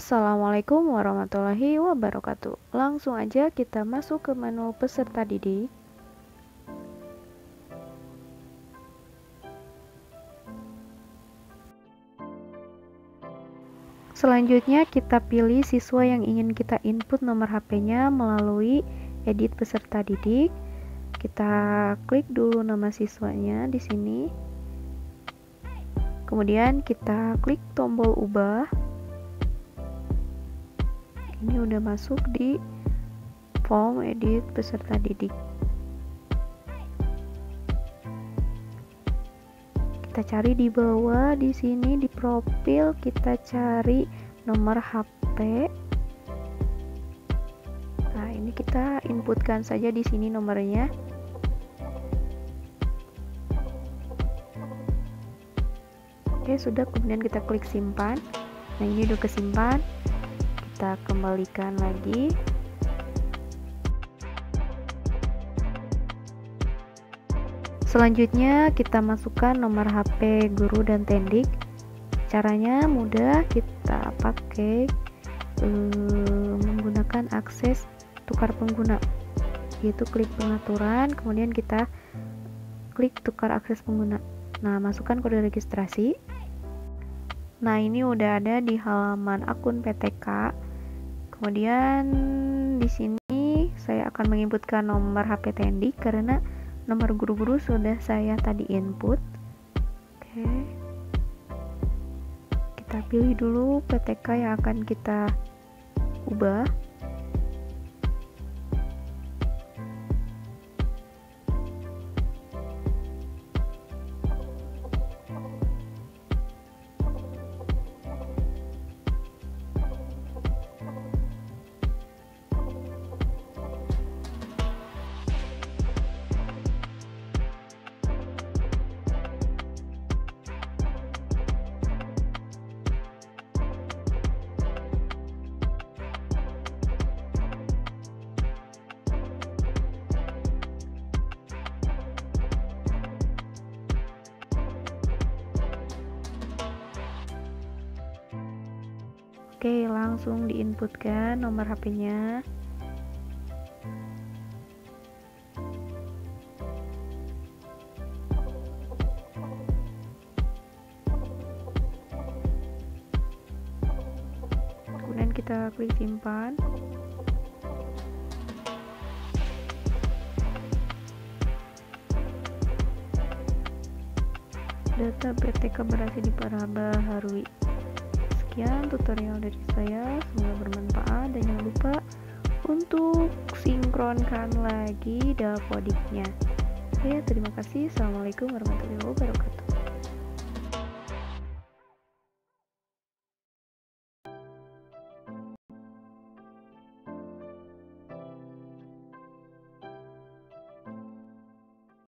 Assalamualaikum warahmatullahi wabarakatuh. Langsung aja kita masuk ke menu peserta didik. Selanjutnya kita pilih siswa yang ingin kita input nomor HP-nya melalui edit peserta didik. Kita klik dulu nama siswanya di sini. Kemudian kita klik tombol ubah. Ini udah masuk di form edit peserta didik. Kita cari di bawah di sini di profil, kita cari nomor HP. Nah, ini kita inputkan saja di sini nomornya. Oke, sudah, kemudian kita klik simpan. Nah, ini udah kesimpan. Kita kembalikan lagi. Selanjutnya kita masukkan nomor HP guru dan tendik. Caranya mudah, kita pakai menggunakan akses tukar pengguna, yaitu klik pengaturan, kemudian kita klik tukar akses pengguna. Nah, masukkan kode registrasi. Nah, ini udah ada di halaman akun PTK. Kemudian di sini saya akan menginputkan nomor HP tendik karena nomor guru-guru sudah saya tadi input. Oke. Kita pilih dulu PTK yang akan kita ubah. Oke, langsung diinputkan nomor HP-nya. Kemudian kita klik simpan. Data PTK berhasil diperbaharui. Sekian tutorial dari saya, semoga bermanfaat dan jangan lupa untuk sinkronkan lagi Dalpodiknya. Oke, terima kasih. Assalamualaikum warahmatullahi wabarakatuh.